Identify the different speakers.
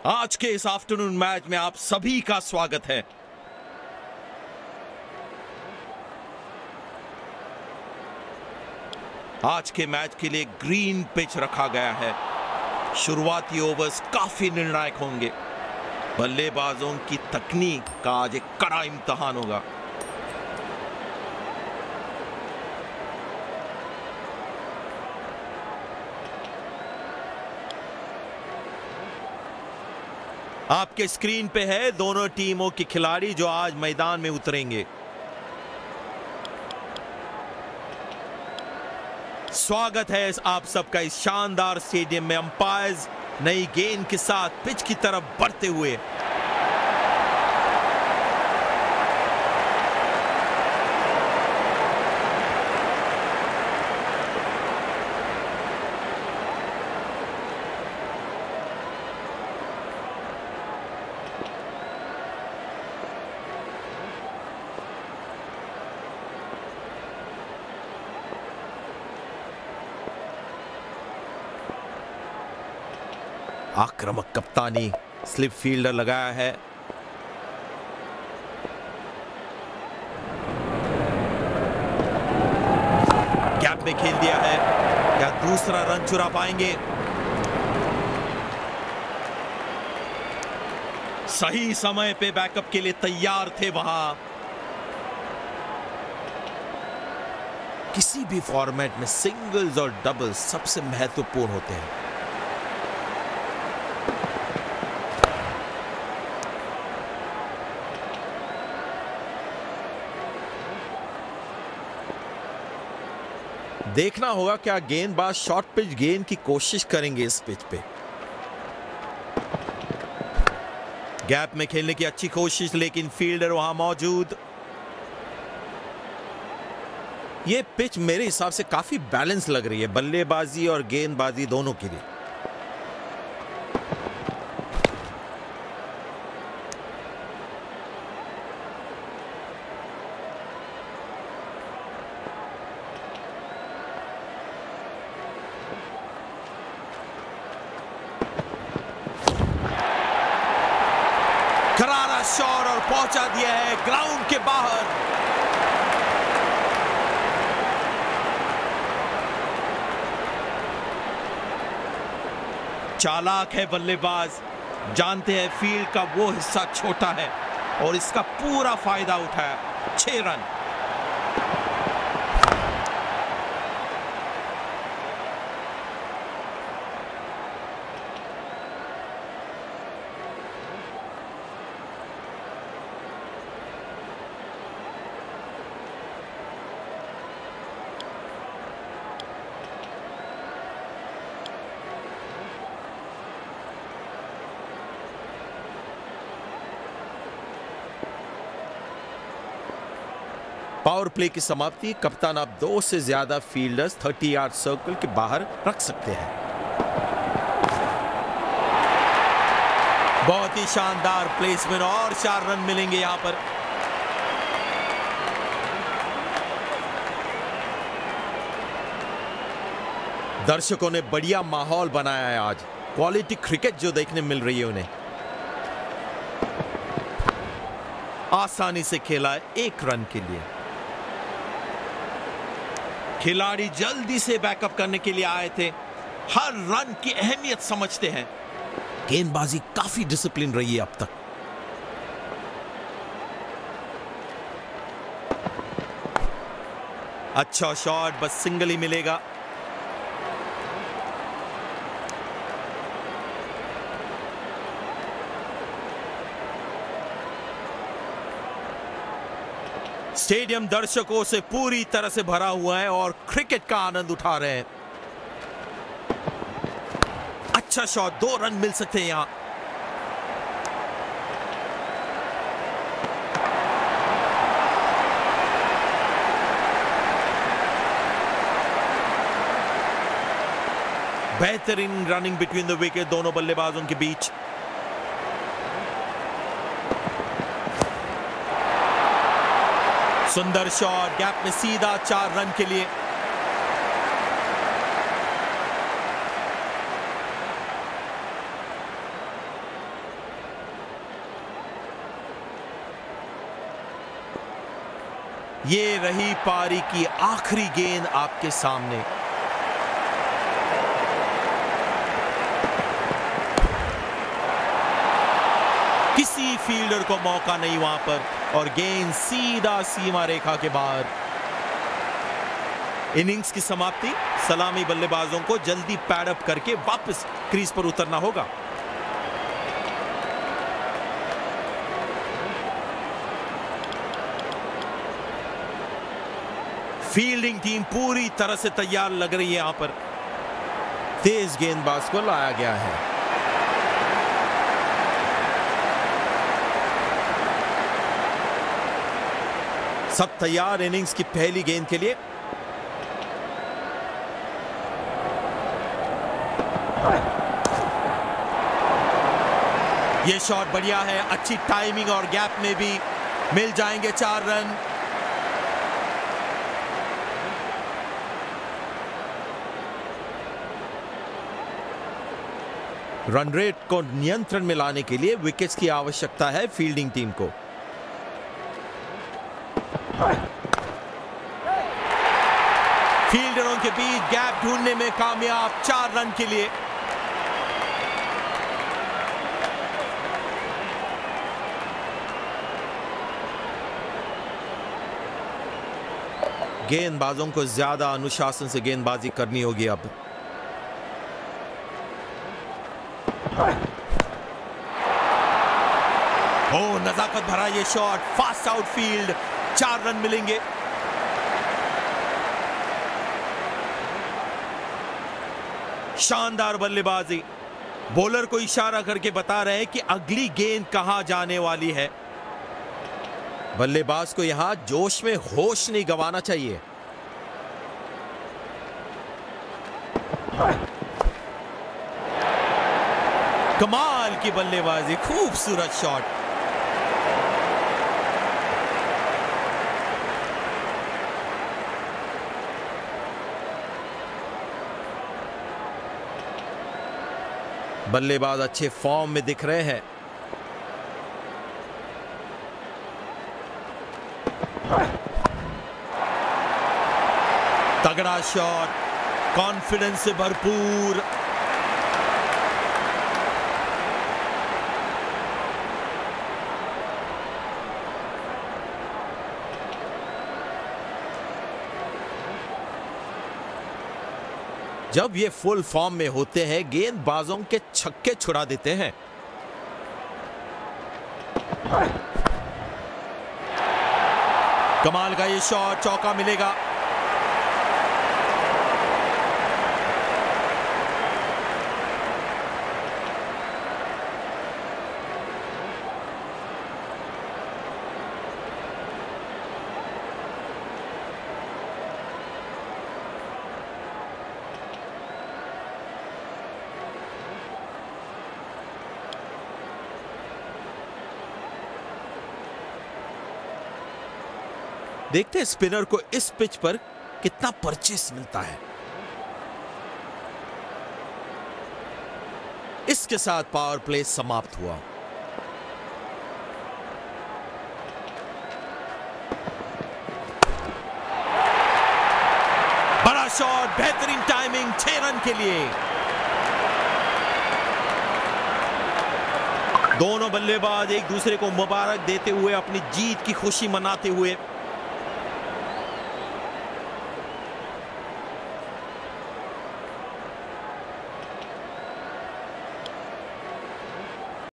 Speaker 1: आज के इस आफ्टरनून मैच में आप सभी का स्वागत है। आज के मैच के लिए ग्रीन पिच रखा गया है। शुरुआती ओवर्स काफी निर्णायक होंगे। बल्लेबाजों की तकनीक का आज एक कड़ा इम्तिहान होगा। आपके स्क्रीन पे है दोनों टीमों के खिलाड़ी जो आज मैदान में उतरेंगे। स्वागत है आप सबका इस शानदार स्टेडियम में। अंपायर्स नई गेंद के साथ पिच की तरफ बढ़ते हुए। आक्रामक कप्तानी स्लिप फील्डर लगाया है। गैप में खेल दिया है। क्या दूसरा रन चुरा पाएंगे? सही समय पे बैकअप के लिए तैयार थे वहां। किसी भी फॉर्मेट में सिंगल्स और डबल्स सबसे महत्वपूर्ण होते हैं। देखना होगा क्या गेंदबाज शॉर्ट पिच गेंद की कोशिश करेंगे इस पिच पे। गैप में खेलने की अच्छी कोशिश, लेकिन फील्डर वहां मौजूद। ये पिच मेरे हिसाब से काफी बैलेंस लग रही है बल्लेबाजी और गेंदबाजी दोनों के लिए। करारा शॉट और पहुंचा दिया है ग्राउंड के बाहर। चालाक है बल्लेबाज, जानते हैं फील्ड का वो हिस्सा छोटा है और इसका पूरा फायदा उठाया। 6 रन। पावर प्ले की समाप्ति। कप्तान आप 2 से ज्यादा फील्डर्स 30 यार्ड सर्कल के बाहर रख सकते हैं। बहुत ही शानदार प्लेसमेंट और 4 रन मिलेंगे यहां पर। दर्शकों ने बढ़िया माहौल बनाया है आज। क्वालिटी क्रिकेट जो देखने मिल रही है उन्हें। आसानी से खेला है 1 रन के लिए। खिलाड़ी जल्दी से बैकअप करने के लिए आए थे। हर रन की अहमियत समझते हैं। गेंदबाजी काफी डिसिप्लिन रही है अब तक। अच्छा शॉट, बस सिंगल ही मिलेगा। स्टेडियम दर्शकों से पूरी तरह से भरा हुआ है और क्रिकेट का आनंद उठा रहे हैं। अच्छा शॉट, 2 रन मिल सकते हैं यहां। बेहतरीन रनिंग बिटवीन द विकेट दोनों बल्लेबाजों के बीच। सुंदर शॉट, गैप में सीधा 4 रन के लिए। ये रही पारी की आखिरी गेंद आपके सामने। किसी फील्डर को मौका नहीं वहां पर और गेंद सीधा सीमा रेखा के बाहर। इनिंग्स की समाप्ति। सलामी बल्लेबाजों को जल्दी पैड अप करके वापस क्रीज पर उतरना होगा। फील्डिंग टीम पूरी तरह से तैयार लग रही है। यहां पर तेज गेंदबाज को लाया गया है। सब तैयार इनिंग्स की पहली गेंद के लिए। ये शॉट बढ़िया है, अच्छी टाइमिंग और गैप में भी मिल जाएंगे 4 रन। रन रेट को नियंत्रण में लाने के लिए विकेट्स की आवश्यकता है फील्डिंग टीम को। फील्डरों के बीच गैप ढूंढने में कामयाब 4 रन के लिए। गेंदबाजों को ज्यादा अनुशासन से गेंदबाजी करनी होगी अब। ओ नजाकत भरा ये शॉट, फास्ट आउटफील्ड, 4 रन मिलेंगे। शानदार बल्लेबाजी। बॉलर को इशारा करके बता रहे हैं कि अगली गेंद कहां जाने वाली है। बल्लेबाज को यहां जोश में होश नहीं गंवाना चाहिए। कमाल की बल्लेबाजी, खूबसूरत शॉट। बल्लेबाज अच्छे फॉर्म में दिख रहे हैं। तगड़ा शॉट, कॉन्फिडेंस से भरपूर। जब ये फुल फॉर्म में होते हैं गेंदबाजों के छक्के छुड़ा देते हैं। कमाल का ये शॉट, चौका मिलेगा। देखते हैं स्पिनर को इस पिच पर कितना परचेस मिलता है। इसके साथ पावर प्ले समाप्त हुआ। बड़ा शॉट, बेहतरीन टाइमिंग, 6 रन के लिए। दोनों बल्लेबाज एक दूसरे को मुबारक देते हुए अपनी जीत की खुशी मनाते हुए